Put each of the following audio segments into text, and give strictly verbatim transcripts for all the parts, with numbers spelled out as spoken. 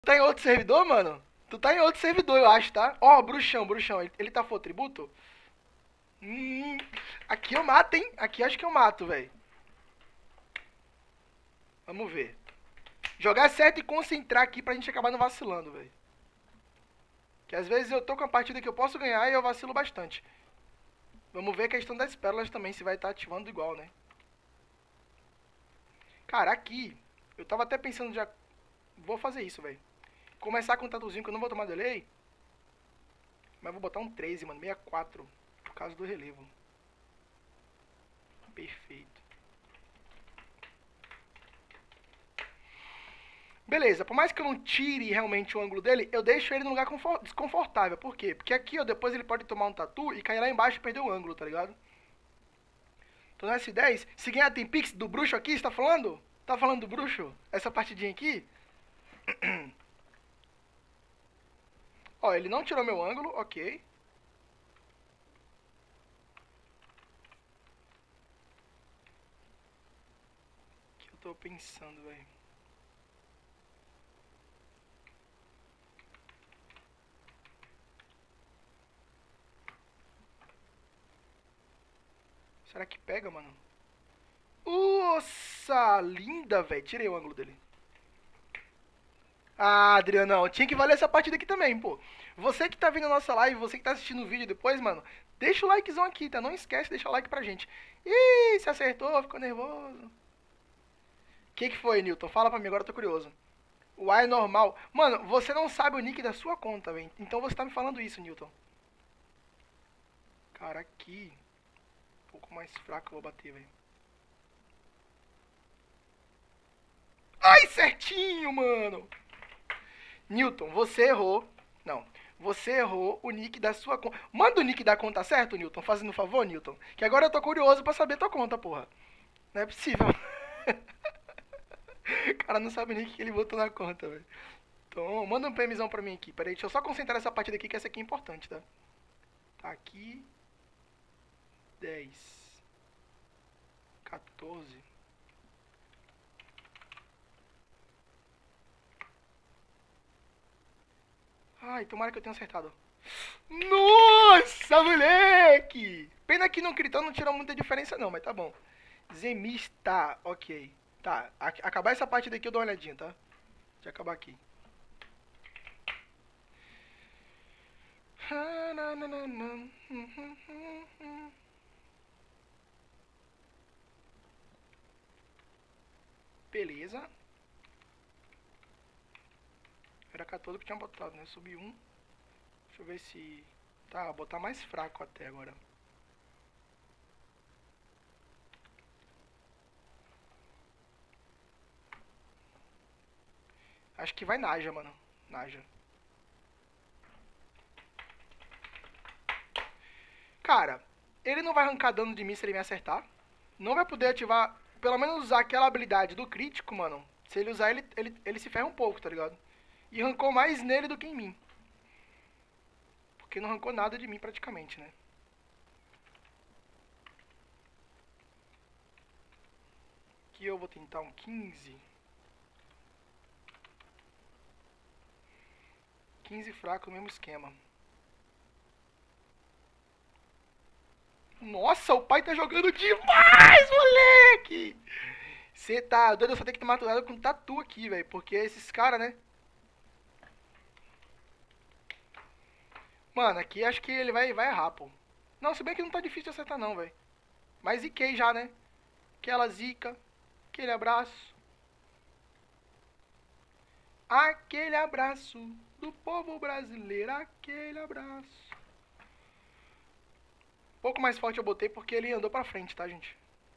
Tá em outro servidor, mano? Tu tá em outro servidor, eu acho, tá? Ó, oh, bruxão, bruxão. Ele, ele tá for tributo? Hum, aqui eu mato, hein? Aqui acho que eu mato, velho. Vamos ver. Jogar certo e concentrar aqui pra gente acabar não vacilando, velho. Que às vezes eu tô com uma partida que eu posso ganhar e eu vacilo bastante. Vamos ver a questão das pérolas também, se vai estar ativando igual, né? Cara, aqui, eu tava até pensando já... Vou fazer isso, velho. Começar com um tatuzinho que eu não vou tomar delay. Mas vou botar um treze, mano, sessenta e quatro. Por causa do relevo. Perfeito. Beleza, por mais que eu não tire realmente o ângulo dele, eu deixo ele num lugar desconfortável. Por quê? Porque aqui, ó, depois ele pode tomar um tatu e cair lá embaixo e perder o ângulo, tá ligado? Então no S dez, se ganhar tem pix do bruxo aqui, você tá falando? Tá falando do bruxo? Essa partidinha aqui? Ó, ele não tirou meu ângulo, ok. O que eu tô pensando, velho? Será que pega, mano? Nossa, linda, velho. Tirei o ângulo dele. Ah, Adrianão, tinha que valer essa partida aqui também, pô. Você que tá vendo a nossa live, você que tá assistindo o vídeo depois, mano, deixa o likezão aqui, tá? Não esquece de deixar o like pra gente. Ih, se acertou, ficou nervoso. O que que foi, Newton? Fala pra mim, agora eu tô curioso. O A é normal. Mano, você não sabe o nick da sua conta, velho. Então você tá me falando isso, Newton. Cara, aqui... Um pouco mais fraco eu vou bater, velho. Ai, certinho, mano! Newton, você errou. Não. Você errou o nick da sua conta. Manda o nick da conta certo, Newton. Fazendo um favor, Newton. Que agora eu tô curioso pra saber tua conta, porra. Não é possível. O cara não sabe nem o que ele botou na conta, velho. Então, manda um PMzão pra mim aqui. Pera aí, deixa eu só concentrar essa partida aqui, que essa aqui é importante, tá? Tá aqui. dez. quatorze. Ai, tomara que eu tenha acertado. Nossa, moleque! Pena que não gritou, não tirou muita diferença não, mas tá bom. Zemista, ok. Tá, acabar essa parte daqui eu dou uma olhadinha, tá? Deixa eu acabar aqui. Beleza. Era quatorze que tinha botado, né? Subi um. Deixa eu ver se... Tá, vou botar mais fraco até agora. Acho que vai Naja, mano. Naja. Cara, ele não vai arrancar dano de mim se ele me acertar. Não vai poder ativar... Pelo menos usar aquela habilidade do crítico, mano. Se ele usar, ele, ele, ele se ferra um pouco, tá ligado? E arrancou mais nele do que em mim. Porque não arrancou nada de mim praticamente, né? Aqui eu vou tentar um quinze. quinze fraco, mesmo esquema. Nossa, o pai tá jogando demais, moleque! Você tá doido, eu só tenho que tomar cuidado com tatu aqui, velho. Porque esses caras, né? Mano, aqui acho que ele vai, vai errar, pô. Não, se bem que não tá difícil de acertar não, velho. Mas ziquei já, né? Aquela zica. Aquele abraço. Aquele abraço do povo brasileiro. Aquele abraço. Um pouco mais forte eu botei porque ele andou pra frente, tá, gente?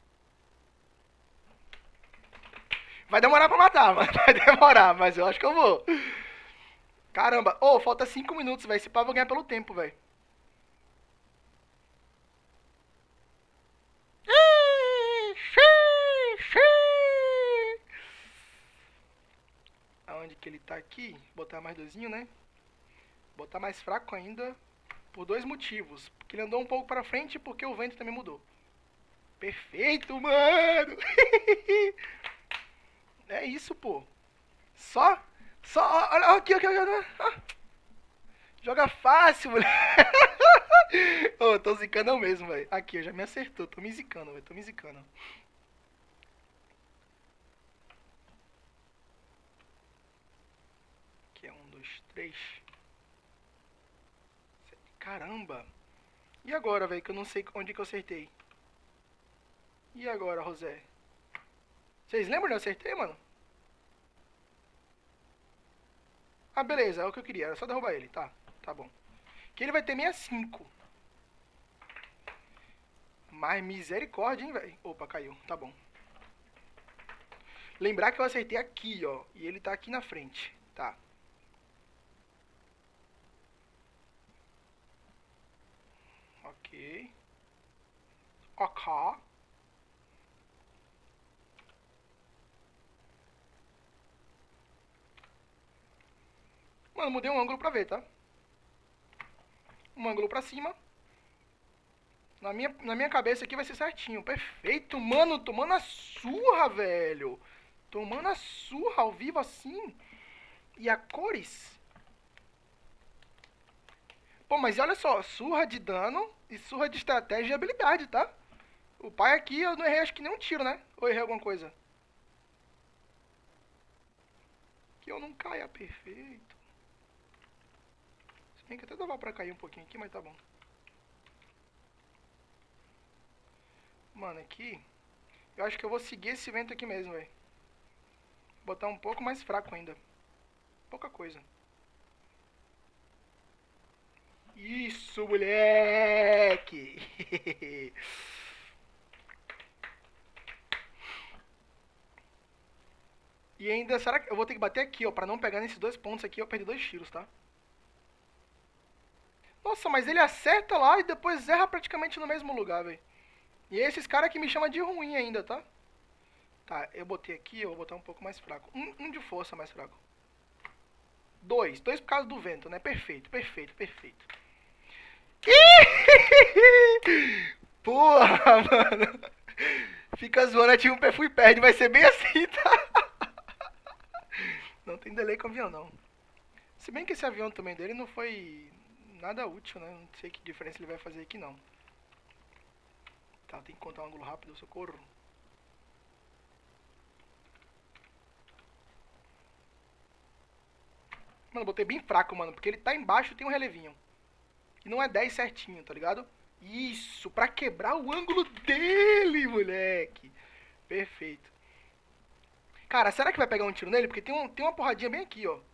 Vai demorar pra matar, mano. Vai demorar, mas eu acho que eu vou. Caramba. Ô, oh, falta cinco minutos, velho. Esse pá eu vou ganhar pelo tempo, velho. Aonde que ele tá aqui? Botar mais doisinho, né? Botar mais fraco ainda. Por dois motivos. Porque ele andou um pouco pra frente e porque o vento também mudou. Perfeito, mano! É isso, pô. Só Só, olha, aqui, aqui, aqui. Ah, joga fácil, moleque. Ô, oh, tô zicando mesmo, velho. Aqui, já me acertou. Tô me zicando, velho. Tô me zicando. Aqui é um, dois, três. Caramba. E agora, velho, que eu não sei onde que eu acertei. E agora, José? Vocês lembram de eu acertei, mano? Ah, beleza, é o que eu queria. Era só derrubar ele. Tá, tá bom. Que ele vai ter sessenta e cinco. Mas misericórdia, hein, velho. Opa, caiu. Tá bom. Lembrar que eu acertei aqui, ó. E ele tá aqui na frente. Tá. Ok. Ok. Mano, mudei um ângulo pra ver, tá? Um ângulo pra cima. Na minha, na minha cabeça aqui vai ser certinho. Perfeito, mano. Tomando a surra, velho. Tomando a surra ao vivo assim. E a cores. Pô, mas olha só. Surra de dano e surra de estratégia e habilidade, tá? O pai aqui eu não errei acho que nem um tiro, né? Ou errei alguma coisa? Que eu não caia, perfeito. Se bem que até dava pra cair um pouquinho aqui, mas tá bom. Mano, aqui... Eu acho que eu vou seguir esse vento aqui mesmo, velho. Botar um pouco mais fraco ainda. Pouca coisa. Isso, moleque! E ainda, será que eu vou ter que bater aqui, ó, pra não pegar nesses dois pontos aqui, eu perdi dois tiros, tá? Nossa, mas ele acerta lá e depois erra praticamente no mesmo lugar, velho. E é esses caras que me chamam de ruim ainda, tá? Tá, eu botei aqui, eu vou botar um pouco mais fraco. Um, um de força mais fraco. Dois. Dois por causa do vento, né? Perfeito, perfeito, perfeito. Porra, mano. Fica zoando, ativa um perfil e perde. Vai ser bem assim, tá? Não tem delay com o avião, não. Se bem que esse avião também dele não foi nada útil, né? Não sei que diferença ele vai fazer aqui, não. Tá, tem que contar um ângulo rápido, socorro. Mano, botei bem fraco, mano, porque ele tá embaixo e tem um relevinho. E não é dez certinho, tá ligado? Isso, pra quebrar o ângulo dele, moleque. Perfeito. Cara, será que vai pegar um tiro nele? Porque tem, um, tem uma porradinha bem aqui, ó.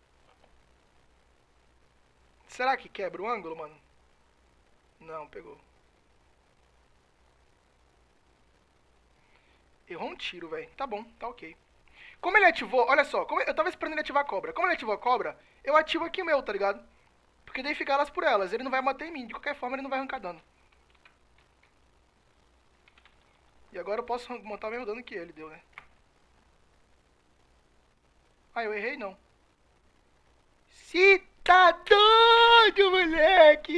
Será que quebra o ângulo, mano? Não, pegou. Errou um tiro, velho. Tá bom, tá ok. Como ele ativou, olha só, como eu tava esperando ele ativar a cobra. Como ele ativou a cobra, eu ativo aqui o meu, tá ligado? Porque daí fica elas por elas. Ele não vai bater em mim. De qualquer forma, ele não vai arrancar dano. E agora eu posso montar o mesmo dano que ele deu, né? Ah, eu errei, não. Se tá doido, moleque!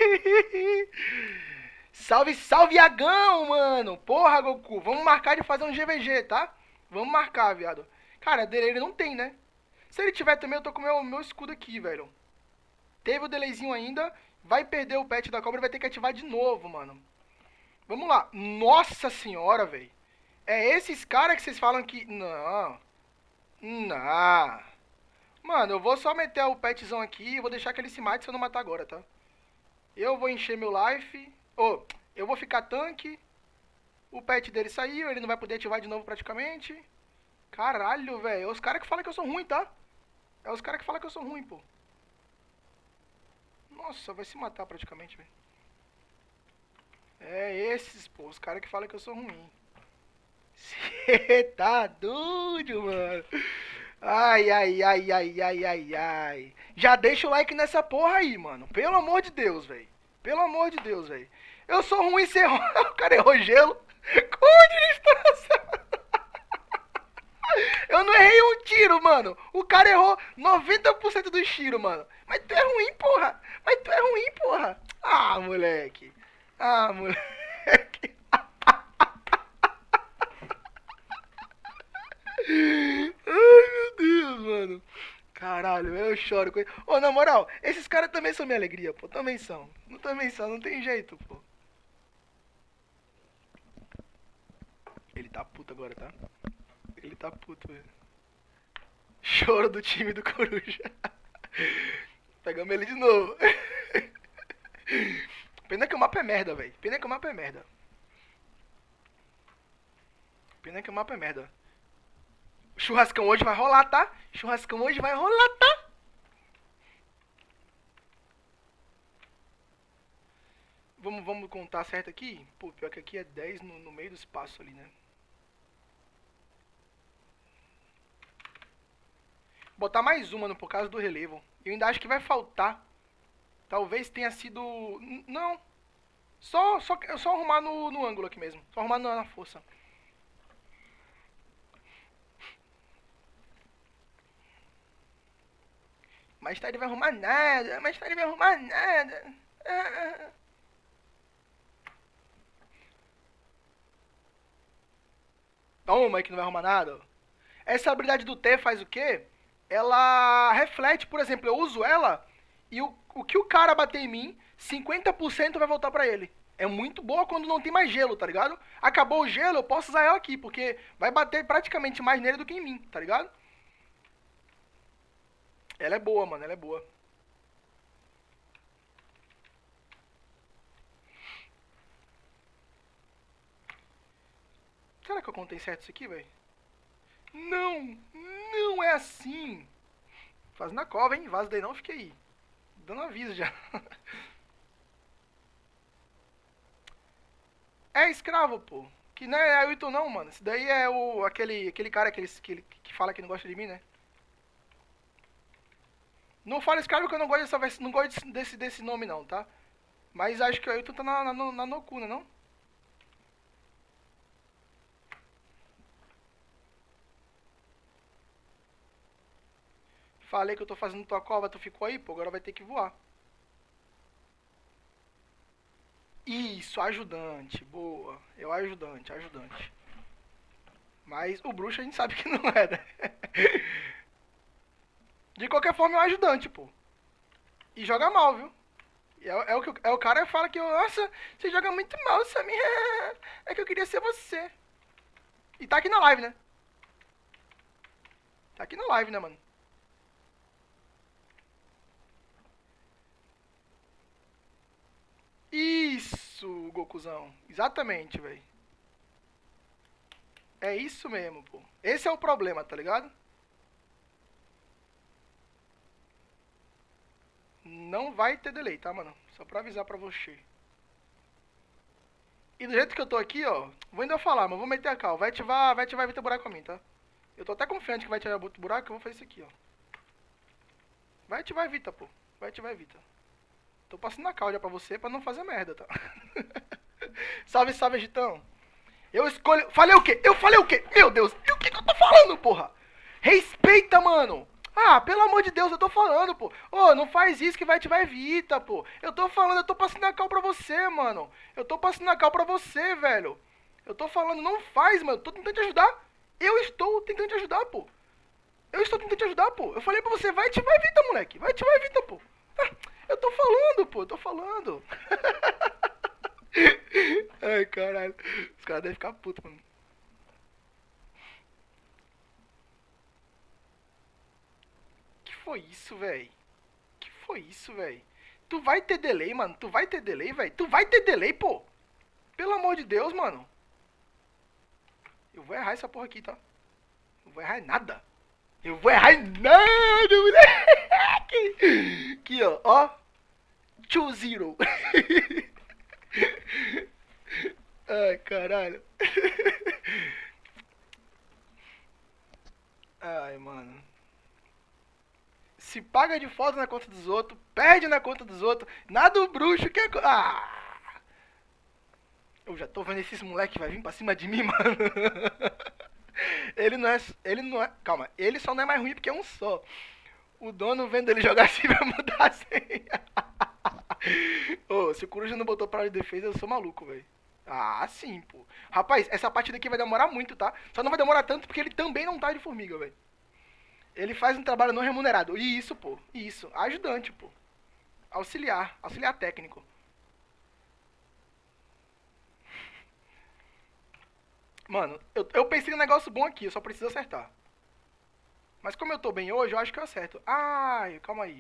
Salve, salve, Iagão, mano! Porra, Goku, vamos marcar de fazer um G V G, tá? Vamos marcar, viado. Cara, dele ele não tem, né? Se ele tiver também, eu tô com o meu, meu escudo aqui, velho. Teve o delayzinho ainda. Vai perder o pet da cobra e vai ter que ativar de novo, mano. Vamos lá. Nossa senhora, velho. É esses caras que vocês falam que... Não. Não. Mano, eu vou só meter o petzão aqui e vou deixar que ele se mate se eu não matar agora, tá? Eu vou encher meu life. Oh, eu vou ficar tanque. O pet dele saiu, ele não vai poder ativar de novo praticamente. Caralho, velho. É os caras que falam que eu sou ruim, tá? É os caras que falam que eu sou ruim, pô. Nossa, vai se matar praticamente, velho. É esses, pô. Os caras que falam que eu sou ruim. Cê tá doido, mano. Ai, ai, ai, ai, ai, ai, ai. Já deixa o like nessa porra aí, mano. Pelo amor de Deus, velho. Pelo amor de Deus, velho. Eu sou ruim sem erro. O cara errou gelo. Com distância. Eu não errei um tiro, mano. O cara errou noventa por cento dos tiros, mano. Mas tu é ruim, porra. Mas tu é ruim, porra. Ah, moleque. Ah, moleque. Ai, meu Deus, mano. Caralho, eu choro com ele. Ô, na moral, esses caras também são minha alegria, pô. Também são. Não também são, não tem jeito, pô. Ele tá puto agora, tá? Ele tá puto, velho. Choro do time do Coruja. Pegamos ele de novo. Pena que o mapa é merda, velho. Pena que o mapa é merda. Pena que o mapa é merda. Churrascão hoje vai rolar, tá? Churrascão hoje vai rolar, tá? Vamos, vamos contar certo aqui? Pô, pior que aqui é dez no, no meio do espaço ali, né? Botar mais uma no, por causa do relevo. Eu ainda acho que vai faltar. Talvez tenha sido... Não. Só, só, só arrumar no, no ângulo aqui mesmo. Só arrumar na força. Mais tarde vai arrumar nada. Mais tarde vai arrumar nada. Ah. Toma, que não vai arrumar nada. Essa habilidade do T faz o quê? Ela reflete, por exemplo, eu uso ela e o, o que o cara bater em mim, cinquenta por cento vai voltar pra ele. É muito boa quando não tem mais gelo, tá ligado? Acabou o gelo, eu posso usar ela aqui, porque vai bater praticamente mais nele do que em mim, tá ligado? Ela é boa, mano, ela é boa. Será que eu contei certo isso aqui, velho? Não, não é assim. Faz na cova, hein? Vaza daí não, fiquei aí. Dando aviso já. É escravo, pô. Que não é Ailton não, mano. Esse daí é o aquele, aquele cara que, ele, que, ele, que fala que não gosta de mim, né? Não fala escravo que eu não gosto, dessa, não gosto desse, desse nome não, tá? Mas acho que o Ailton tá na, na, na Nocuna, não? Falei que eu tô fazendo tua cova, tu ficou aí, pô. Agora vai ter que voar. Isso, ajudante. Boa. Eu ajudante, ajudante. Mas o bruxo a gente sabe que não é, né? De qualquer forma é um ajudante, pô. E joga mal, viu? É, é, o, que, é o cara que fala que, nossa, você joga muito mal, Samir. É que eu queria ser você. E tá aqui na live, né? Tá aqui na live, né, mano? Isso, Gokuzão. Exatamente, velho. É isso mesmo, pô. Esse é o problema, tá ligado? Não vai ter delay, tá, mano? Só pra avisar pra você. E do jeito que eu tô aqui, ó, vou ainda falar, mas vou meter a cal. Vai ativar, vai ativar Evita Buraco a mim, tá? Eu tô até confiante que vai ativar buraco, eu vou fazer isso aqui, ó. Vai ativar Evita, pô. Vai ativar Evita. Tô passando a cal já pra você pra não fazer merda, tá? Salve, salve, Agitão. Eu escolho... Falei o quê? Eu falei o quê? Meu Deus, e o que que eu tô falando, porra? Respeita, mano. Ah, pelo amor de Deus, eu tô falando, pô. Ô, oh, não faz isso que vai ativar Evita, pô. Eu tô falando, eu tô passando a cal pra você, mano. Eu tô passando a cal pra você, velho. Eu tô falando, não faz, mano. Eu tô tentando te ajudar. Eu estou tentando te ajudar, pô. Eu estou tentando te ajudar, pô. Eu falei pra você, vai ativar Evita, moleque. Vai ativar Evita, pô. Ah, eu tô falando, pô. Eu tô falando. Ai, caralho. Os caras devem ficar putos, mano. Que foi isso, véi? Que foi isso, véi? Tu vai ter delay, mano? Tu vai ter delay, véi? Tu vai ter delay, pô? Pelo amor de Deus, mano. Eu vou errar essa porra aqui, tá? Não vou errar nada. Eu vou errar nada, moleque. Aqui, ó. Ó. dois zero. Ai, caralho. Ai, mano. Se paga de foto na conta dos outros, perde na conta dos outros. Nada o bruxo que é... Ah! Eu já tô vendo esses moleque que vai vir pra cima de mim, mano. Ele não é... Ele não é... Calma. Ele só não é mais ruim porque é um só. O dono vendo ele jogar assim vai mudar a senha. Ô, se o Coruja não botou pra de defesa, eu sou maluco, velho. Ah, sim, pô. Rapaz, essa partida aqui vai demorar muito, tá? Só não vai demorar tanto porque ele também não tá de formiga, velho. Ele faz um trabalho não remunerado. Isso, pô. Isso. Ajudante, pô. Auxiliar. Auxiliar técnico. Mano, eu, eu pensei num negócio bom aqui, eu só preciso acertar. Mas como eu tô bem hoje, eu acho que eu acerto. Ai, calma aí.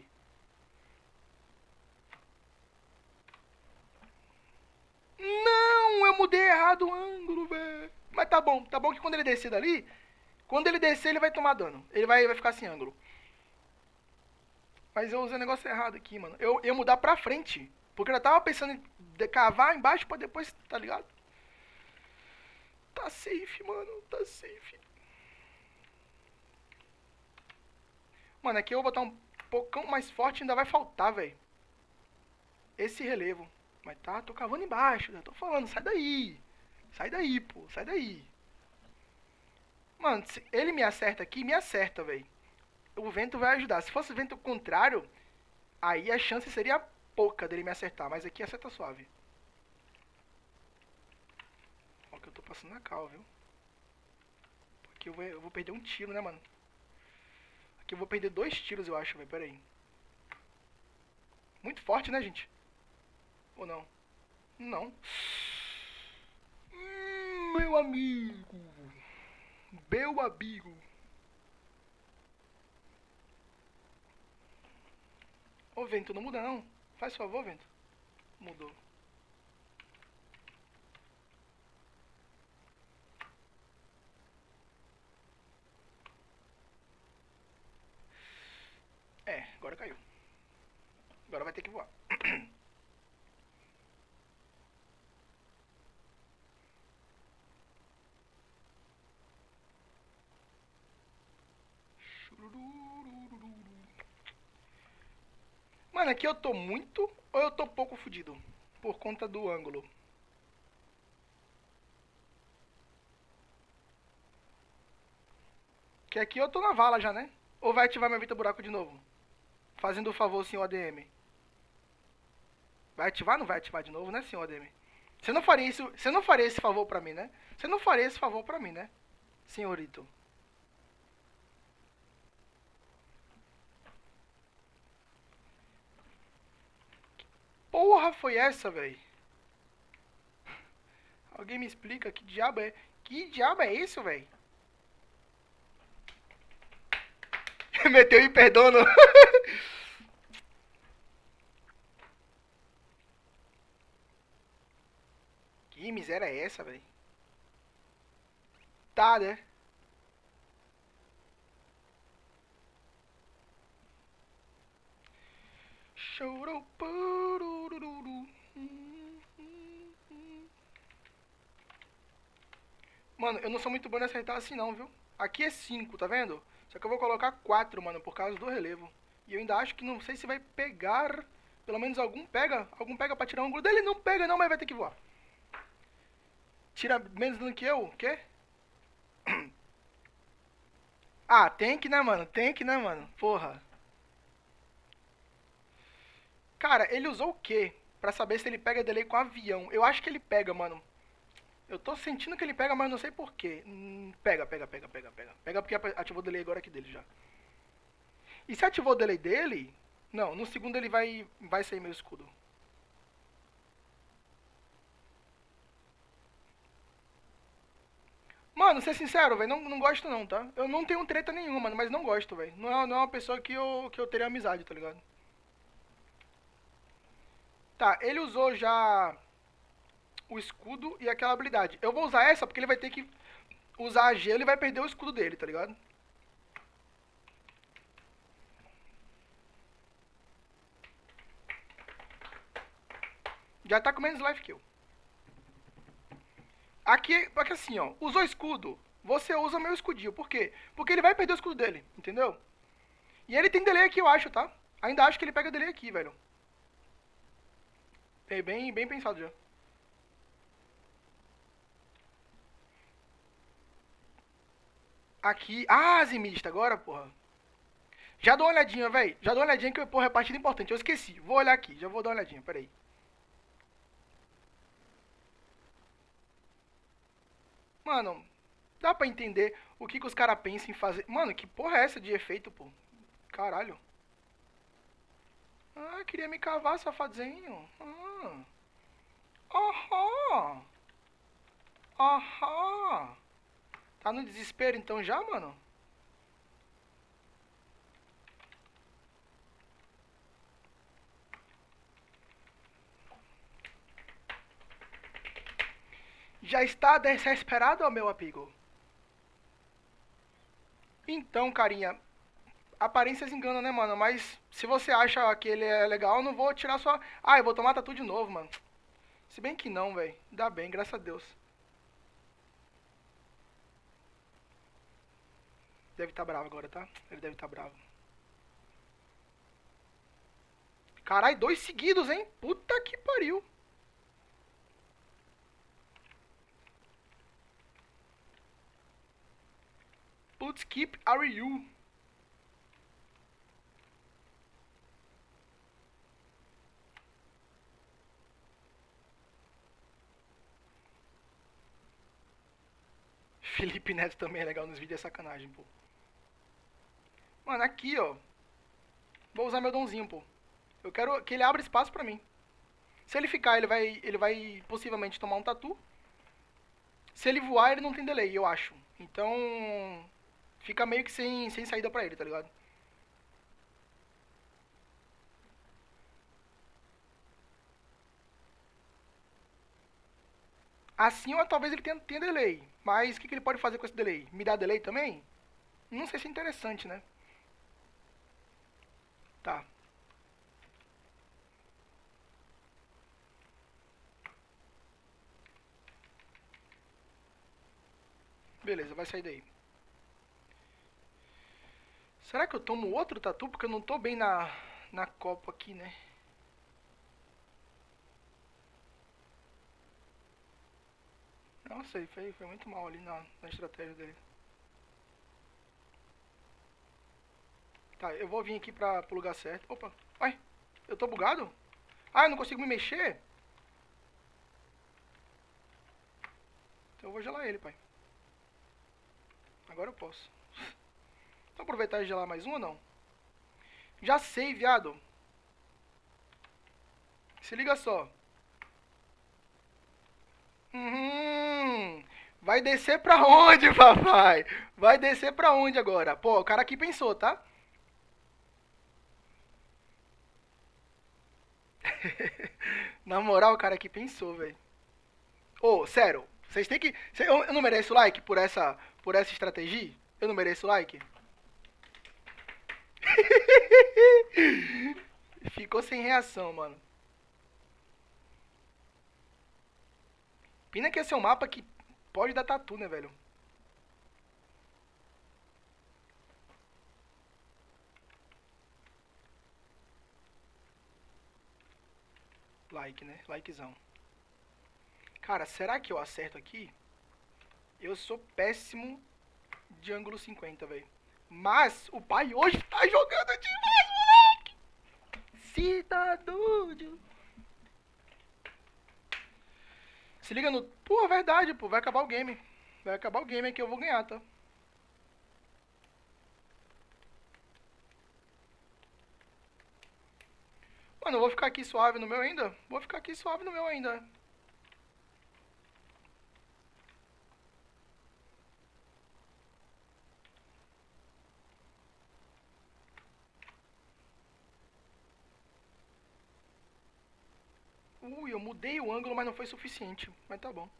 Não, eu mudei errado o ângulo, velho. Mas tá bom, tá bom que quando ele descer dali, quando ele descer ele vai tomar dano. Ele vai, vai ficar sem ângulo. Mas eu usei o negócio errado aqui, mano. Eu ia mudar pra frente. Porque eu já tava pensando em cavar embaixo pra depois, tá ligado? Tá safe, mano. Tá safe. Mano, aqui eu vou botar um poucão mais forte, ainda vai faltar, velho. Esse relevo. Mas tá, tô cavando embaixo, já tô falando, sai daí. Sai daí, pô, sai daí. Mano, se ele me acerta aqui, me acerta, velho. O vento vai ajudar. Se fosse vento contrário, aí a chance seria pouca dele me acertar. Mas aqui acerta suave. Ó que eu tô passando na cal, viu? Aqui eu vou, eu vou perder um tiro, né, mano? Aqui eu vou perder dois tiros, eu acho, velho. Pera aí. Muito forte, né, gente? Ou não? Não. Hum, meu amigo. Meu amigo. Ô, vento, não muda não. Faz favor, vento. Mudou. É, agora caiu. Agora vai ter que voar. Mano, aqui eu tô muito ou eu tô pouco fudido? Por conta do ângulo. Que aqui eu tô na vala já, né? Ou vai ativar meu Evita Buraco de novo? Fazendo o favor, senhor A D M. Vai ativar ou não vai ativar de novo, né, senhor A D M? Você não faria isso, você não faria esse favor pra mim, né? Você não faria esse favor pra mim, né, senhorito? Porra foi essa, velho? Alguém me explica que diabo é... Que diabo é isso, velho? Meteu e perdono. Que miséria é essa, velho? Tá, né? Mano, eu não sou muito bom em acertar assim não, viu? Aqui é cinco, tá vendo? Só que eu vou colocar quatro, mano, por causa do relevo. E eu ainda acho que não sei se vai pegar... Pelo menos algum pega. Algum pega pra tirar um ângulo dele. Não pega não, mas vai ter que voar. Tira menos dano que eu? O quê? Ah, tem que, né, mano? Tem que, né, mano? Porra. Cara, ele usou o quê? Pra saber se ele pega delay com avião. Eu acho que ele pega, mano. Eu tô sentindo que ele pega, mas não sei porquê. Hum, pega, pega, pega, pega, pega. Pega porque ativou o delay agora aqui dele já. E se ativou o delay dele... Não, no segundo ele vai, vai sair meu escudo. Mano, ser sincero, velho, não, não gosto não, tá? Eu não tenho treta nenhuma, mano, mas não gosto, velho. Não é, não é uma pessoa que eu, que eu teria amizade, tá ligado? Tá, ele usou já o escudo e aquela habilidade. Eu vou usar essa porque ele vai ter que usar a gelo e vai perder o escudo dele, tá ligado? Já tá com menos life que eu. Aqui, aqui assim, ó. Usou escudo, você usa meu escudinho. Por quê? Porque ele vai perder o escudo dele, entendeu? E ele tem delay aqui, eu acho, tá? Ainda acho que ele pega delay aqui, velho. É bem, bem pensado já. Aqui... Ah, Zimista, agora, porra. Já dou uma olhadinha, velho. Já dou uma olhadinha que, porra, é partida importante. Eu esqueci. Vou olhar aqui. Já vou dar uma olhadinha. Pera aí. Mano. Dá pra entender o que, que os caras pensam em fazer. Mano, que porra é essa de efeito, pô? Caralho. Ah, queria me cavar, safadinho. Ah. Aham. Aham. Tá no desespero então já, mano? Já está desesperado, meu amigo? Então, carinha, aparências enganam, né, mano? Mas se você acha que ele é legal, eu não vou tirar sua... Ah, eu vou tomar tatu de novo, mano. Se bem que não, velho. Dá bem, graças a Deus. Deve estar tá bravo agora, tá? Ele deve estar tá bravo. Caralho, dois seguidos, hein? Puta que pariu. Putz, keep are you? Felipe Neto também é legal nos vídeos, é sacanagem, pô. Mano, aqui, ó. Vou usar meu donzinho, pô. Eu quero que ele abra espaço pra mim. Se ele ficar, ele vai, ele vai possivelmente tomar um tatu. Se ele voar, ele não tem delay, eu acho. Então, fica meio que sem, sem saída pra ele, tá ligado? Assim, ó, talvez ele tenha, tenha delay. Mas o que, que ele pode fazer com esse delay? Me dá delay também? Não sei se é interessante, né? Tá. Beleza, vai sair daí. Será que eu tomo outro tatu? Porque eu não tô bem na, na copa aqui, né? Nossa, ele foi, foi muito mal ali na, na estratégia dele. Tá, eu vou vir aqui pra, pro lugar certo. Opa, ai, eu tô bugado? Ah, eu não consigo me mexer? Então eu vou gelar ele, pai. Agora eu posso. Então aproveitar e gelar mais um ou não? Já sei, viado. Se liga só. Uhum. Vai descer pra onde, papai? Vai descer pra onde agora? Pô, o cara aqui pensou, tá? Na moral, o cara aqui pensou, velho. Ô, sério, vocês têm que... cê- Eu, eu não mereço like por essa, por essa estratégia? Eu não mereço like? Ficou sem reação, mano. Pena que esse é um mapa que pode dar tatu, né, velho? Like, né? Likezão. Cara, será que eu acerto aqui? Eu sou péssimo de ângulo cinquenta, velho. Mas o pai hoje tá jogando demais, moleque! Cidadão! Se liga no... Pô, é verdade, pô. Vai acabar o game. Vai acabar o game aqui, eu vou ganhar, tá? Mano, eu vou ficar aqui suave no meu ainda? Vou ficar aqui suave no meu ainda. Ui, eu mudei o ângulo, mas não foi suficiente. Mas tá bom.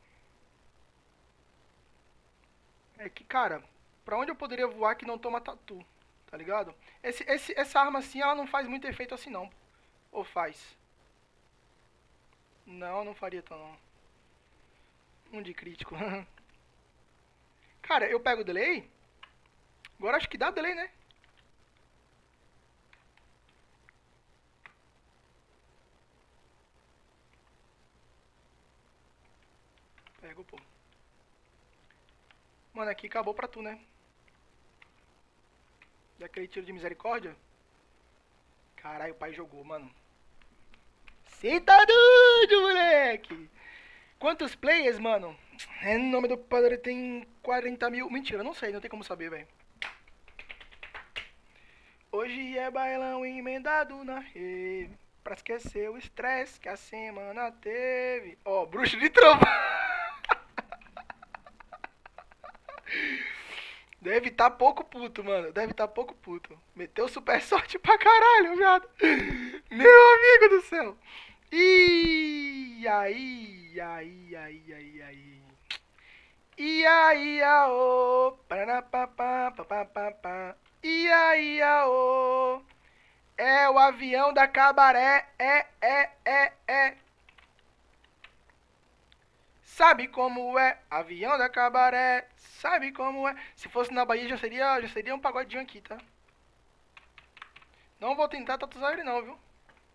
É que, cara, pra onde eu poderia voar que não toma tatu? Tá ligado? Esse, esse, essa arma assim, ela não faz muito efeito assim não. Ou faz? Não, não faria tão não. Um de crítico. Cara, eu pego o delay. Agora acho que dá delay, né? Pego, pô. Mano, aqui acabou pra tu, né? Daquele tiro de misericórdia. Caralho, o pai jogou, mano. Cê tá doido, moleque! Quantos players, mano? Em nome do padre tem quarenta mil. Mentira, não sei, não tem como saber, velho. Hoje é bailão emendado na rede. Pra esquecer o estresse que a semana teve. Ó, oh, bruxo de trovão. Deve tá pouco puto, mano. Deve tá pouco puto. Meteu super sorte pra caralho, viado. Meu amigo do céu. E aí, aí, aí, aí, aí. E aí, aô. Parapapá, papapá. E aí, aô. É o avião da Cabaré. É, é, é, é. Sabe como é? Avião da Cabaré. Sabe como é? Se fosse na Bahia já seria, já seria um pagodinho aqui, tá? Não vou tentar tatuar ele não, viu?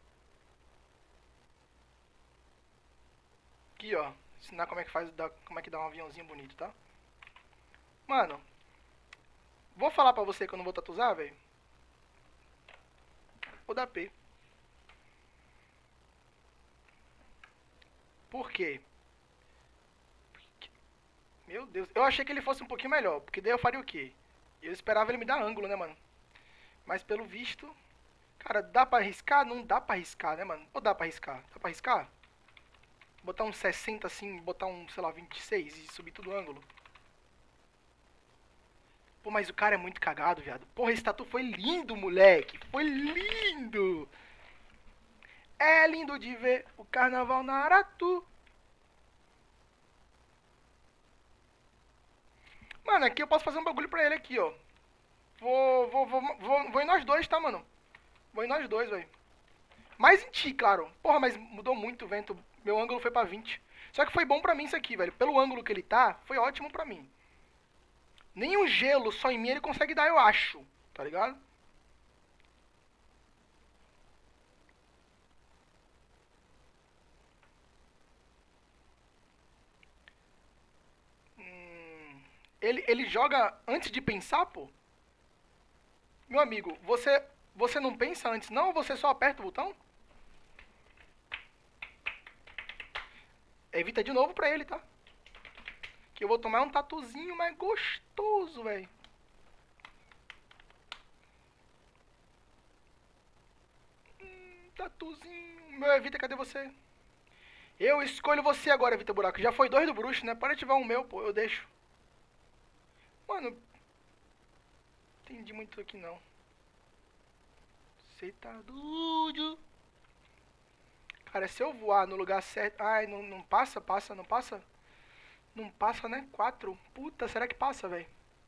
Aqui, ó. Ensinar como é que faz, como é que dá um aviãozinho bonito, tá? Mano, vou falar pra você que eu não vou tatuar, velho. Vou dar P. Por quê? Meu Deus. Eu achei que ele fosse um pouquinho melhor, porque daí eu faria o quê? Eu esperava ele me dar ângulo, né, mano? Mas pelo visto... Cara, dá pra arriscar? Não dá pra arriscar, né, mano? Ou dá pra arriscar? Dá pra arriscar? Botar um sessenta assim, botar um, sei lá, vinte e seis e subir tudo o ângulo. Pô, mas o cara é muito cagado, viado. Porra, esse tatu foi lindo, moleque. Foi lindo. É lindo de ver o carnaval na Aratu. Mano, aqui eu posso fazer um bagulho pra ele aqui, ó. Vou, vou, vou, vou, vou em nós dois, tá, mano? Vou em nós dois, velho. Mais em ti, claro. Porra, mas mudou muito o vento. Meu ângulo foi pra vinte. Só que foi bom pra mim isso aqui, velho. Pelo ângulo que ele tá, foi ótimo pra mim. Nenhum gelo só em mim ele consegue dar, eu acho. Tá ligado? Hum, ele, ele joga antes de pensar, pô? Meu amigo, você, você não pensa antes não ou você só aperta o botão? Evita de novo pra ele, tá? Que eu vou tomar um tatuzinho mais gostoso, velho. Hum, tatuzinho. Meu Evita, cadê você? Eu escolho você agora, Evita Buraco. Já foi dois do bruxo, né? Pode ativar um meu, pô. Eu deixo. Mano, entendi muito aqui não. Você tá doido? Cara, se eu voar no lugar certo... Ai, não, não passa, passa, não passa? Não passa, né? Quatro. Puta, será que passa, velho?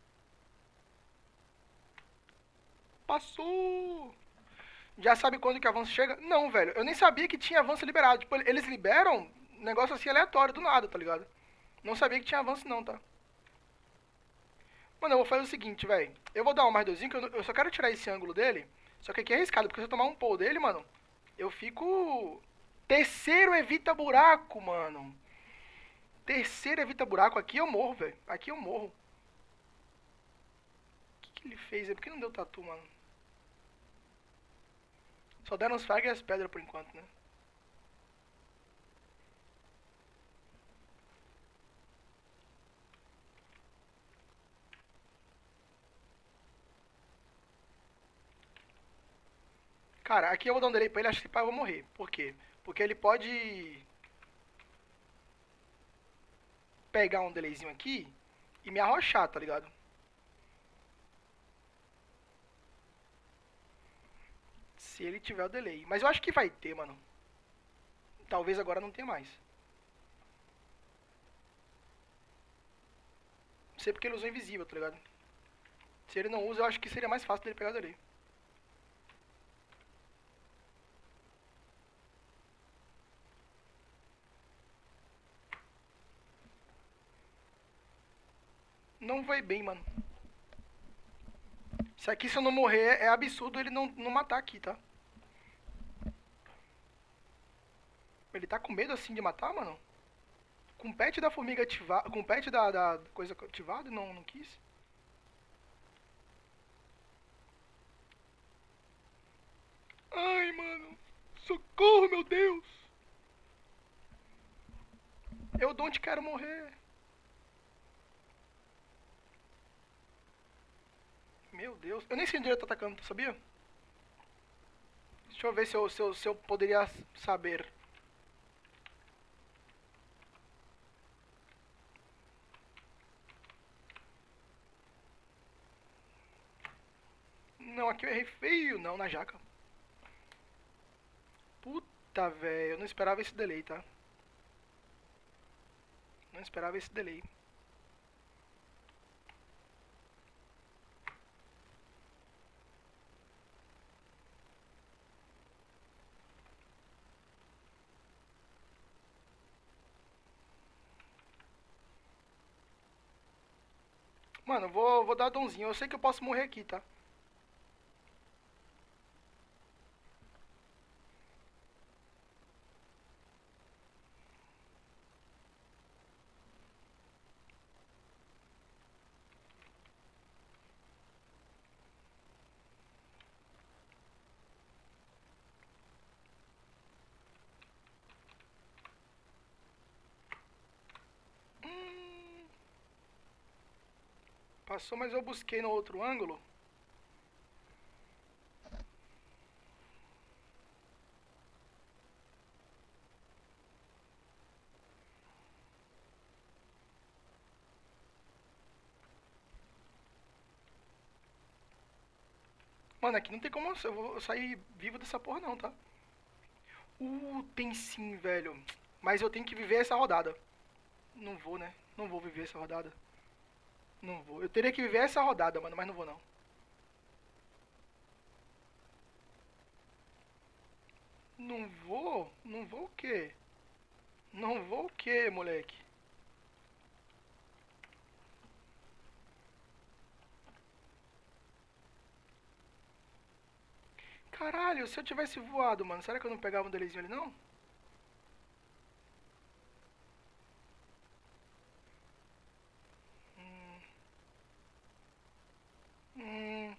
Passou! Já sabe quando que o avanço chega? Não, velho. Eu nem sabia que tinha avanço liberado. Tipo, eles liberam um negócio assim aleatório, do nada, tá ligado? Não sabia que tinha avanço não, tá? Mano, eu vou fazer o seguinte, velho. Eu vou dar um mais doisinho, que eu, eu só quero tirar esse ângulo dele. Só que aqui é arriscado, porque se eu tomar um pull dele, mano, eu fico... Terceiro evita buraco, mano. Terceiro evita buraco. Aqui eu morro, velho. Aqui eu morro. O que, que ele fez? É porque não deu tatu, mano. Só deram os frag e as pedras por enquanto, né? Cara, aqui eu vou dar um delay pra ele, acho que pá, eu vou morrer. Por quê? Porque ele pode pegar um delayzinho aqui e me arrochar, tá ligado? Se ele tiver o delay. Mas eu acho que vai ter, mano. Talvez agora não tenha mais. Não sei porque ele usou invisível, tá ligado? Se ele não usa, eu acho que seria mais fácil dele pegar o delay. Não vai bem, mano. Isso aqui, se eu não morrer, é absurdo ele não, não matar aqui, tá? Ele tá com medo assim de matar, mano? Com o pet da formiga ativado. Com o pet da, da coisa ativado, não, não quis. Ai, mano. Socorro, meu Deus. Eu don't quero morrer. Meu Deus. Eu nem sei onde ele tá atacando, sabia? Deixa eu ver se eu, se eu, se eu poderia saber. Não, aqui eu errei feio. Não, na jaca. Puta, velho. Eu não esperava esse delay, tá? Não esperava esse delay. Mano, vou, vou dar donzinho. Eu sei que eu posso morrer aqui, tá? Hum, passou, mas eu busquei no outro ângulo. Mano, aqui não tem como eu vou sair vivo dessa porra não, tá? Uh, tem sim, velho. Mas eu tenho que viver essa rodada. Não vou, né? Não vou viver essa rodada. Não vou. Eu teria que viver essa rodada, mano, mas não vou não. Não vou? Não vou o quê? Não vou o quê, moleque? Caralho, se eu tivesse voado, mano, será que eu não pegava um delayzinho ali, não? Hum. Hum.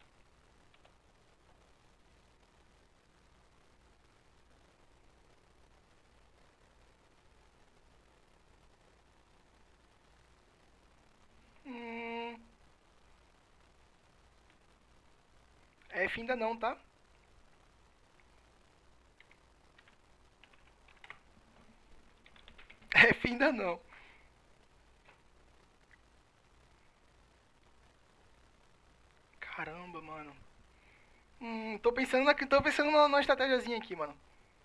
Hum. F ainda não, tá? F ainda não. Caramba, mano. Hum, tô pensando na, tô pensando numa, numa estratégiazinha aqui, mano.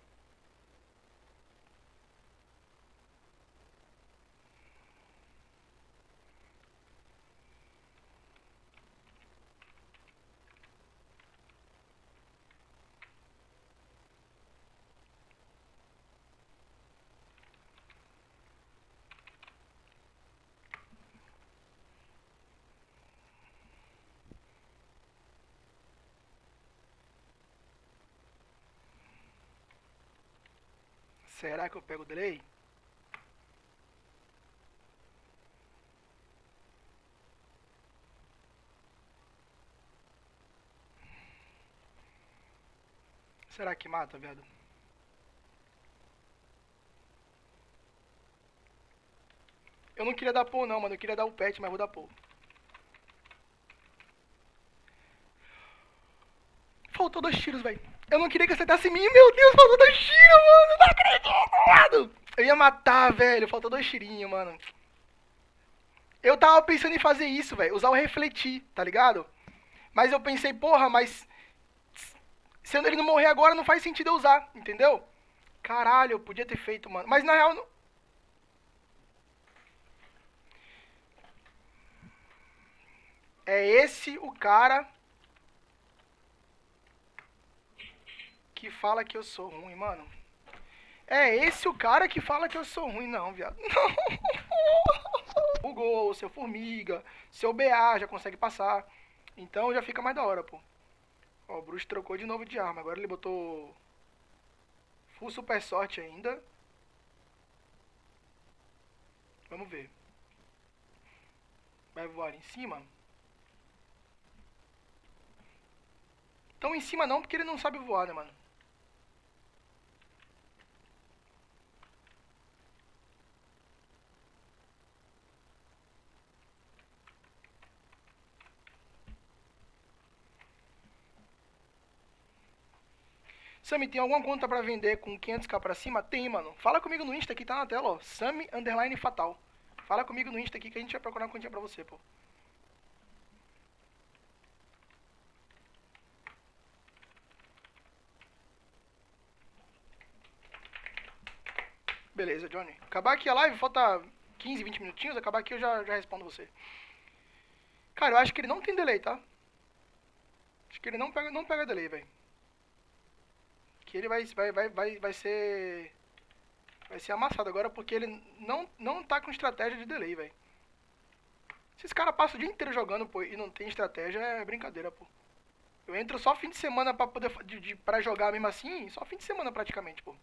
Será que eu pego o delay? Será que mata, viado? Eu não queria dar pull não, mano. Eu queria dar o pet, mas vou dar pull. Faltou dois tiros, velho. Eu não queria que acertasse em mim. Meu Deus, faltou dois tiros, mano. Não acredito, mano. Eu ia matar, velho. Faltou dois tirinhos, mano. Eu tava pensando em fazer isso, velho. Usar o refletir, tá ligado? Mas eu pensei, porra, mas... sendo ele não morrer agora, não faz sentido eu usar, entendeu? Caralho, eu podia ter feito, mano. Mas na real... Não... É esse o cara... que fala que eu sou ruim, mano. É esse o cara que fala que eu sou ruim, não, viado. Não. Bugou, seu formiga, seu B A já consegue passar. Então já fica mais da hora, pô. Ó, o Bruce trocou de novo de arma. Agora ele botou full super sorte ainda. Vamos ver. Vai voar em cima? Então em cima não, porque ele não sabe voar, né, mano? Sami, tem alguma conta pra vender com quinhentos k pra cima? Tem, mano. Fala comigo no Insta aqui, tá na tela, ó. Sami underline fatal. Fala comigo no Insta aqui que a gente vai procurar uma continha pra você, pô. Beleza, Johnny. Acabar aqui a live, falta quinze, vinte minutinhos. Acabar aqui eu já, já respondo você. Cara, eu acho que ele não tem delay, tá? Acho que ele não pega, não pega delay, velho. Que ele vai, vai, vai, vai, vai ser... Vai ser amassado agora porque ele não, não tá com estratégia de delay, velho. Se esse cara passa o dia inteiro jogando, pô, e não tem estratégia, é brincadeira, pô. Eu entro só fim de semana pra poder de, de, pra jogar mesmo assim, só fim de semana praticamente, pô.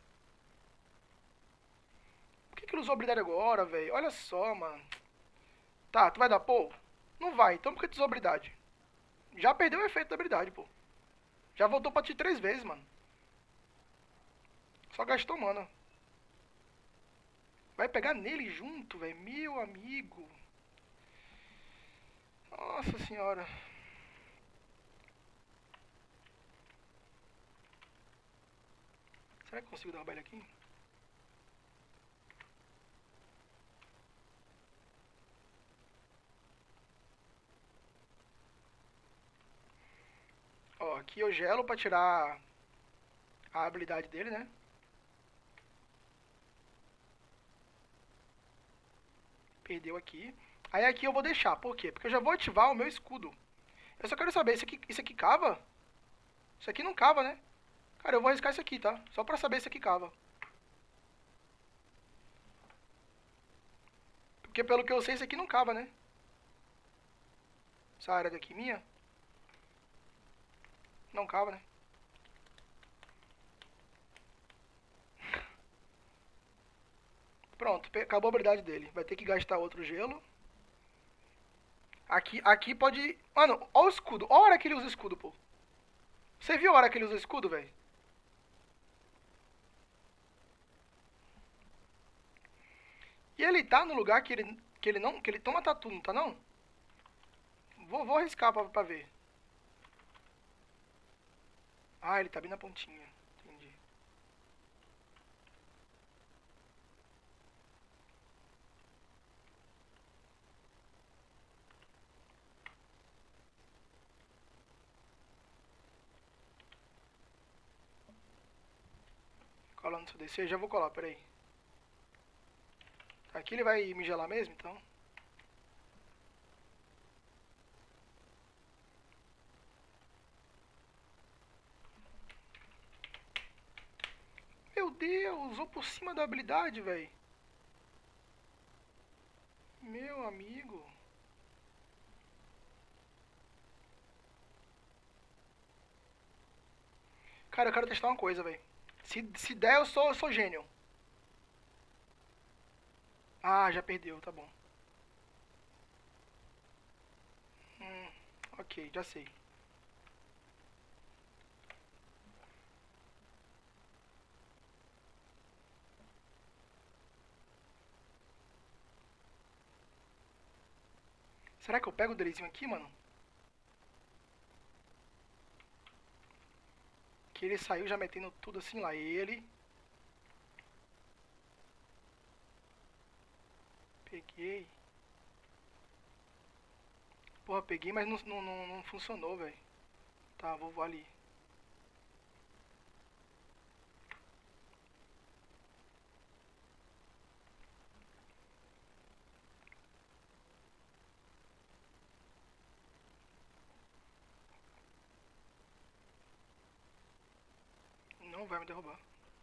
Por que que ele usou habilidade agora, velho? Olha só, mano. Tá, tu vai dar pô? Não vai, então por que tu usou habilidade? Já perdeu o efeito da habilidade, pô. Já voltou pra ti três vezes, mano. Só gastou mana. Vai pegar nele junto, velho. Meu amigo. Nossa senhora. Será que eu consigo derrubar ele aqui? Ó, aqui eu gelo pra tirar a habilidade dele, né? Perdeu aqui. Aí aqui eu vou deixar. Por quê? Porque eu já vou ativar o meu escudo. Eu só quero saber, isso aqui, isso aqui cava? Isso aqui não cava, né? Cara, eu vou arriscar isso aqui, tá? Só pra saber se aqui cava. Porque pelo que eu sei, isso aqui não cava, né? Essa área daqui minha. Não cava, né? Pronto, acabou a habilidade dele. Vai ter que gastar outro gelo. Aqui, aqui pode... Mano, ó o escudo. Ó a hora que ele usa escudo, pô. Você viu a hora que ele usa escudo, velho? E ele tá no lugar que ele, que ele não... Que ele toma tatu, não tá não? Vou, vou arriscar pra, pra ver. Ah, ele tá bem na pontinha. Entendi. Colando seu D C, já vou colar, peraí. Aqui ele vai me gelar mesmo, então. Meu Deus, usou por cima da habilidade, velho. Meu amigo. Cara, eu quero testar uma coisa, velho. Se, se der, eu sou, eu sou gênio. Ah, já perdeu, tá bom. Hum, ok, já sei. Será que eu pego o delezinho aqui, mano? Que ele saiu já metendo tudo assim lá. Ele. Peguei. Porra, peguei, mas não, não, não, não funcionou, velho. Tá, vou, vou ali. Não vai me derrubar.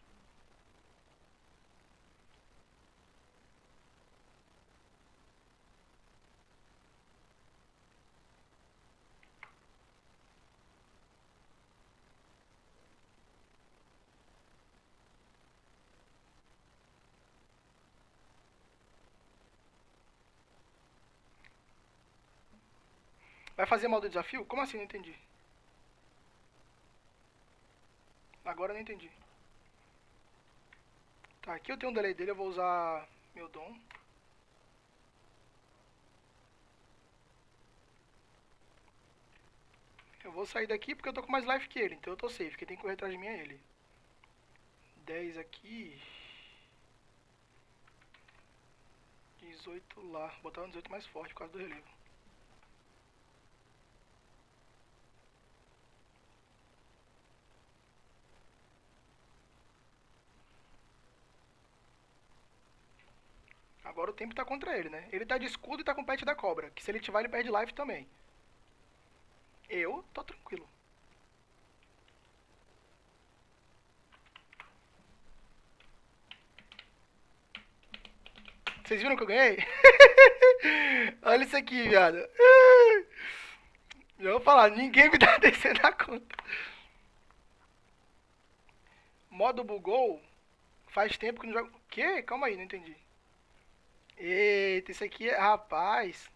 Vai fazer mal do desafio? Como assim? Não entendi. Agora eu não entendi. Tá, aqui eu tenho um delay dele, eu vou usar meu dom. Eu vou sair daqui porque eu tô com mais life que ele, então eu tô safe. Quem tem que correr atrás de mim é ele. dez aqui. dezoito lá. Vou botar um dezoito mais forte por causa do relevo. Agora o tempo tá contra ele, né? Ele tá de escudo e tá com o pet da cobra. Que se ele ativar, ele perde life também. Eu tô tranquilo. Vocês viram que eu ganhei? Olha isso aqui, viado. Eu vou falar, ninguém me dá D C na conta. Modo bugou. Faz tempo que não joga. O quê? Calma aí, não entendi. Eita, isso aqui é. Rapaz.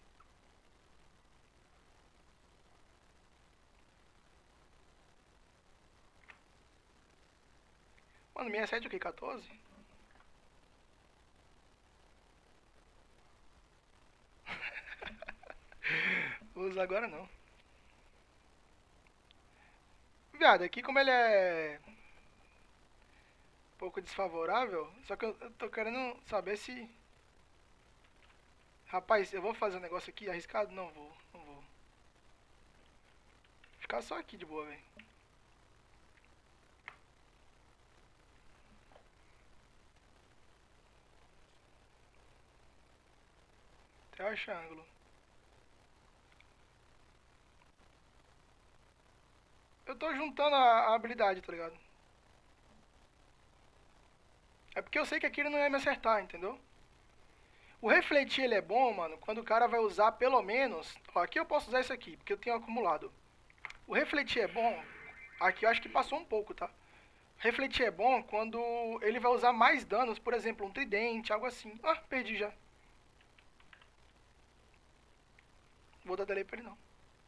Mano, sessenta e sete o quê? quatorze? Vou usar agora não. Viado, aqui como ele é um pouco desfavorável, só que eu, eu tô querendo saber se... Rapaz, eu vou fazer um negócio aqui arriscado? Não vou, não vou. Ficar só aqui de boa, velho. Até achar ângulo. Eu tô juntando a, a habilidade, tá ligado? É porque eu sei que aqui ele não ia me acertar, entendeu? O refletir ele é bom, mano, quando o cara vai usar pelo menos... Ó, aqui eu posso usar isso aqui, porque eu tenho acumulado. O refletir é bom... Aqui eu acho que passou um pouco, tá? Refletir é bom quando ele vai usar mais danos, por exemplo, um tridente, algo assim. Ah, perdi já. Vou dar delay pra ele não.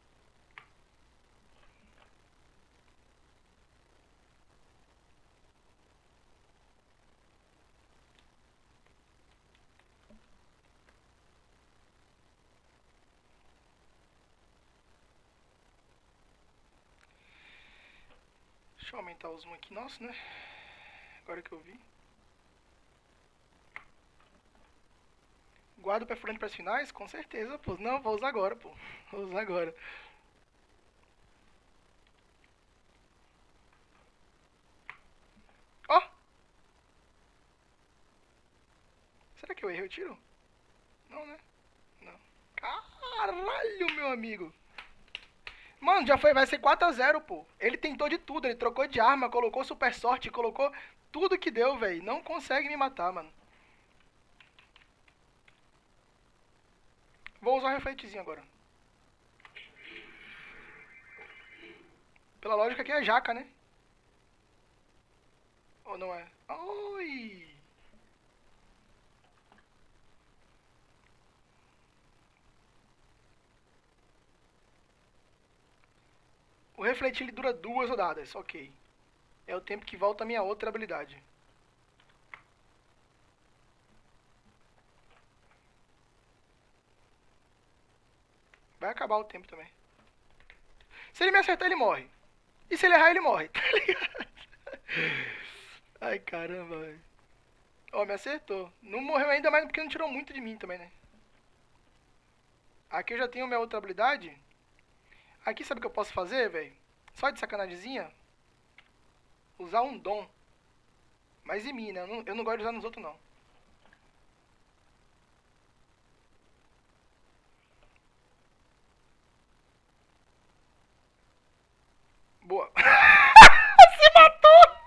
Deixa eu aumentar o zoom aqui. Nossa, né? Agora que eu vi. Guarda o perfurante para as finais? Com certeza, pô. Não, vou usar agora, pô. Vou usar agora. Ó! Será que eu errei o tiro? Não, né? Não. Caralho, meu amigo. Mano, já foi, vai ser quatro a zero, pô. Ele tentou de tudo, ele trocou de arma, colocou super sorte, colocou tudo que deu, velho. Não consegue me matar, mano. Vou usar um refletezinho agora. Pela lógica aqui é jaca, né? Ou não é? Oi! O refletir ele dura duas rodadas, ok. É o tempo que volta a minha outra habilidade. Vai acabar o tempo também. Se ele me acertar, ele morre. E se ele errar, ele morre, tá ligado? Ai, caramba, velho. Ó, me acertou. Não morreu ainda mais porque não tirou muito de mim também, né? Aqui eu já tenho minha outra habilidade. Aqui sabe o que eu posso fazer, velho? Só de sacanagemzinha. Usar um dom. Mas em mim, né? Eu não, eu não gosto de usar nos outros, não. Boa. Se matou!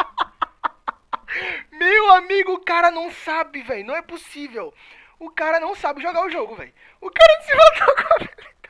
Meu amigo, o cara não sabe, velho. Não é possível. O cara não sabe jogar o jogo, velho. O cara se matou com a...